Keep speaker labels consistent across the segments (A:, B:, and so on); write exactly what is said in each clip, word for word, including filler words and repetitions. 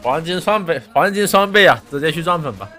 A: 黄金双倍，黄金双倍啊！直接去撞粉吧。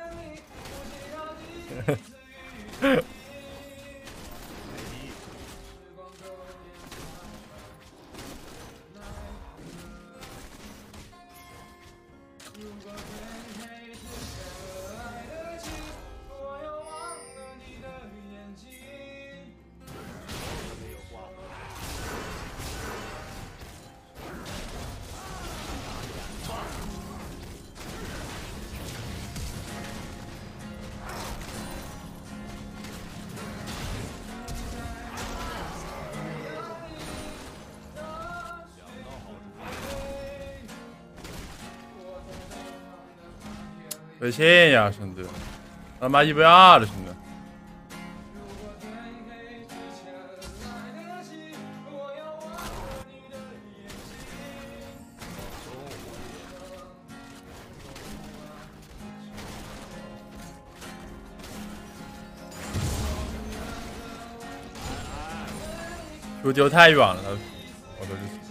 A: 亏钱呀，兄弟！他妈一百二了，兄弟！球丢太远了，我都是。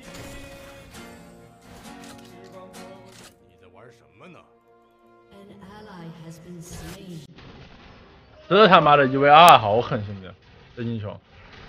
A: 这他妈的一 v 二好狠，兄弟！这英雄。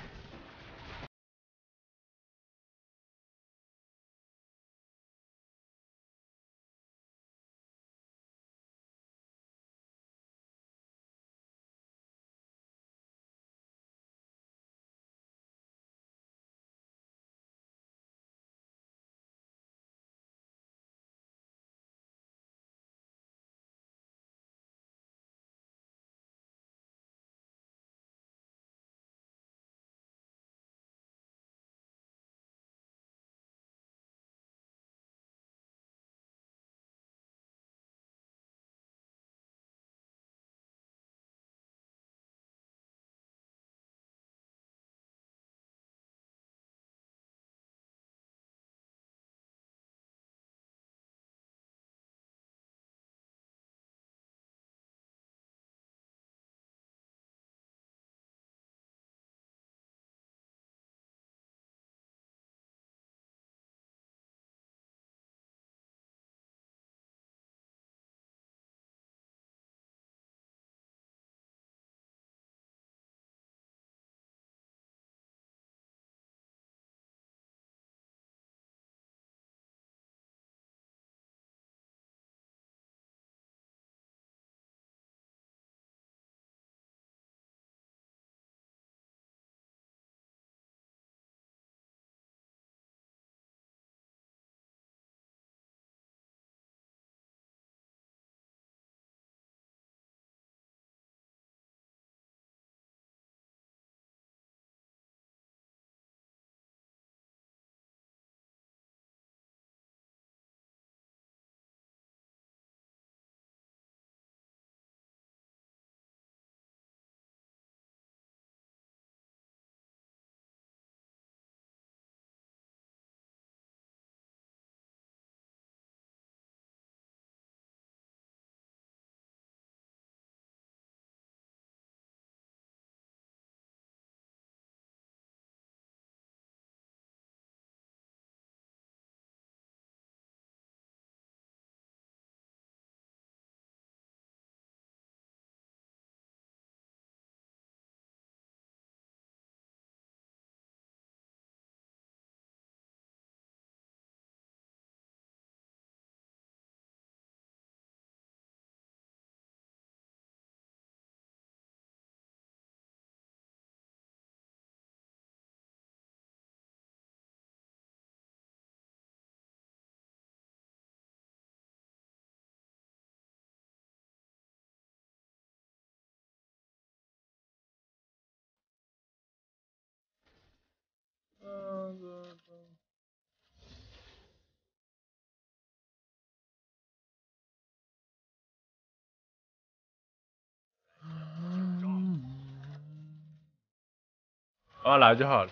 A: 慢慢来就好了。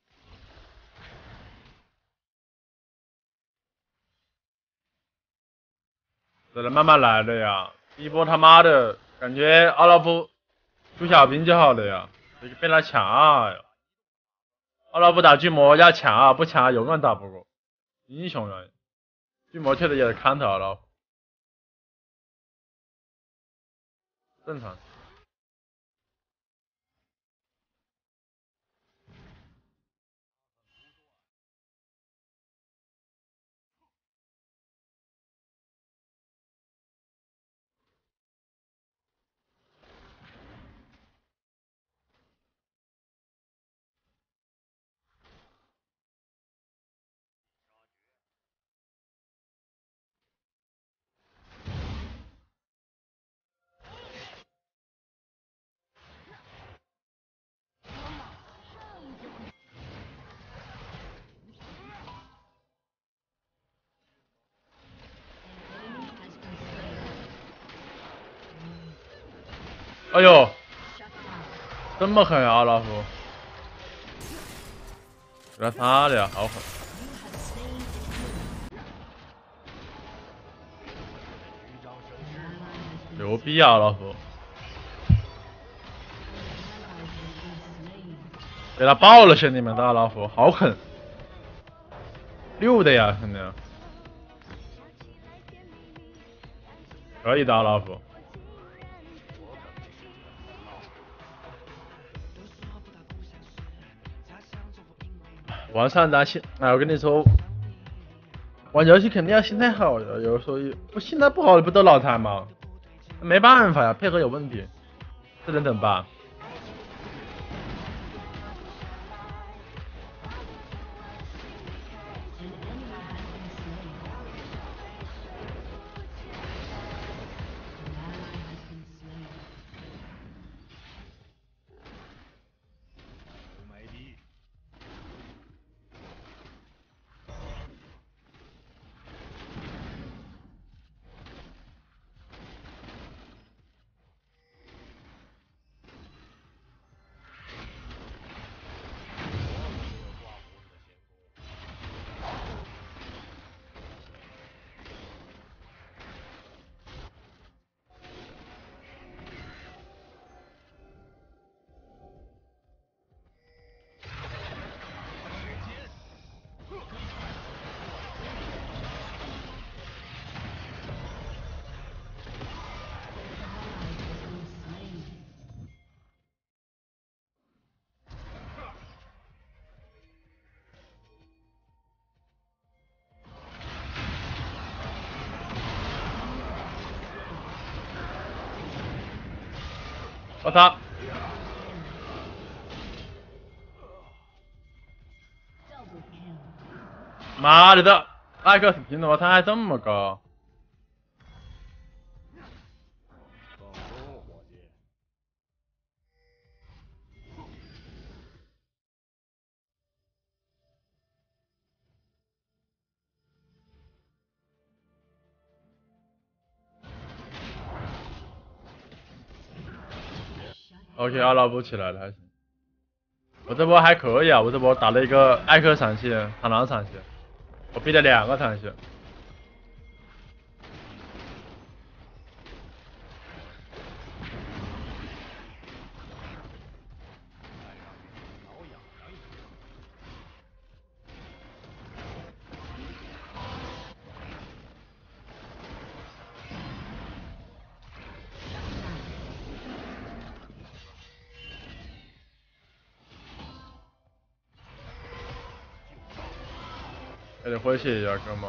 A: 只能慢慢来的呀。一波他妈的，感觉奥拉夫出小兵就好了呀，别被他抢啊！奥拉夫打巨魔要抢啊，不抢啊永远打不过。英雄啊！ 巨魔确实也是看头了，正常。哎呦，这么狠啊，老夫！给他杀的呀，好狠！牛逼啊，老夫！给他爆了，兄弟们，大老虎好狠，溜的呀，兄弟！可以的，老虎。玩上单心，哎，我跟你说，玩游戏肯定要心态好的，有时候不心态不好，不都脑残吗？没办法呀，配合有问题，只能等吧。我操！妈的的，艾克斯频率我操还这么高！OK，阿拉布起来了还行。我这波还可以啊，我这波打了一个艾克闪现，螳螂闪现，我逼了两个闪现。还得回血一下，哥们。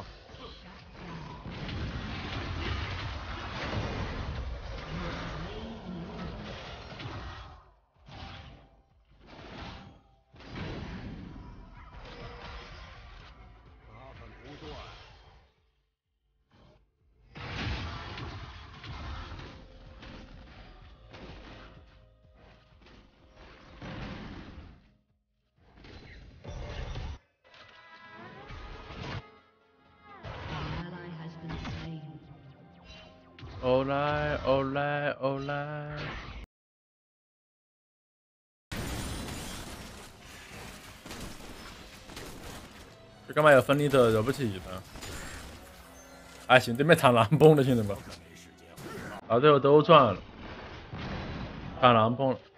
A: 欧莱欧莱欧莱，这干嘛要分你的惹不起的？哎，行，对面螳螂崩了，兄弟们，到最后都赚了，螳螂崩了。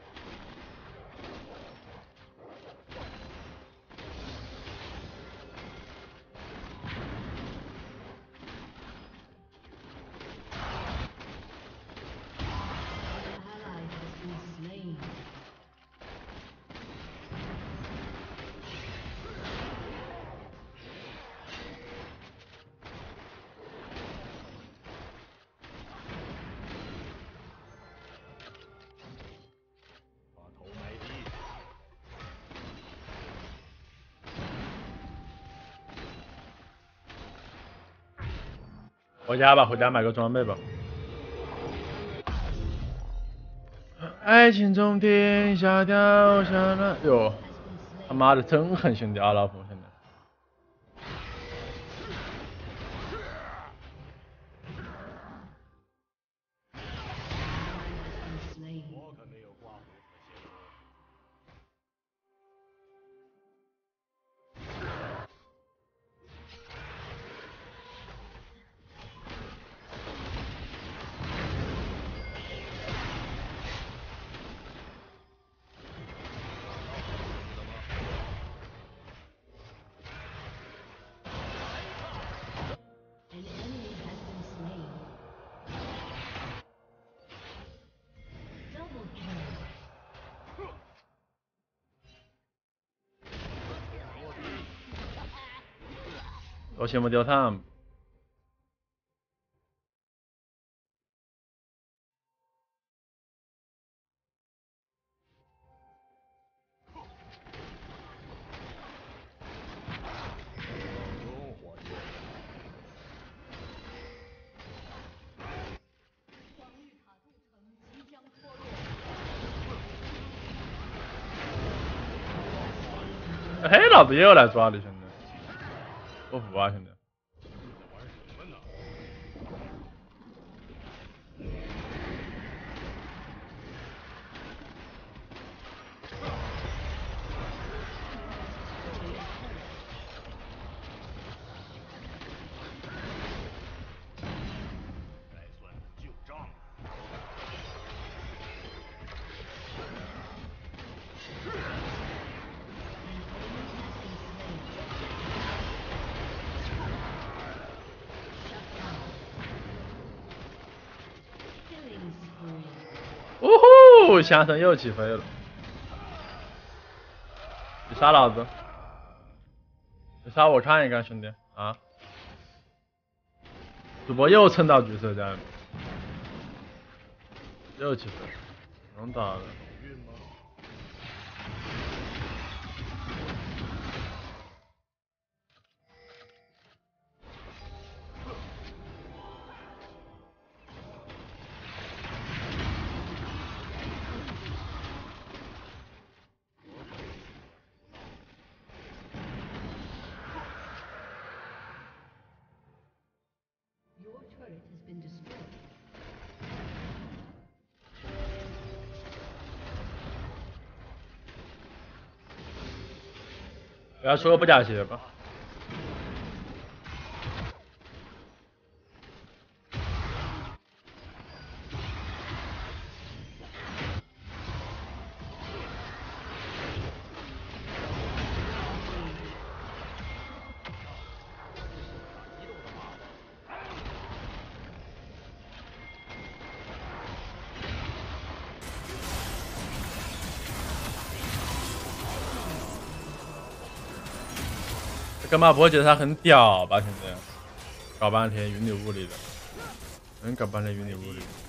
A: 回家吧，回家买个装备吧。爱情从天下掉下来，哟，他妈的真狠兄弟，阿拉夫现在。我羡慕掉他。黑老子也要来抓的，兄弟，我服啊，兄弟。呜呼，香声又起飞了！你杀老子！你杀我看一看，兄弟啊！主播又蹭到橘色家里，又起飞，能打的。不要说不假鞋吧。干嘛不会觉得他很屌吧？现在搞半天云里雾里的，能搞半天云里雾里的。